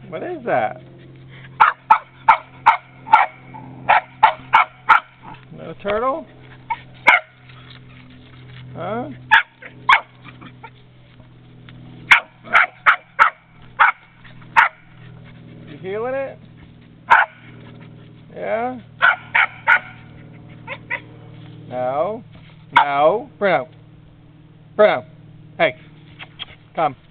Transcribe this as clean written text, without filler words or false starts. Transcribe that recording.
What is that? Is that a turtle? Huh? You feeling it? Yeah? No. No. Bruno. Bruno. Hey. Come.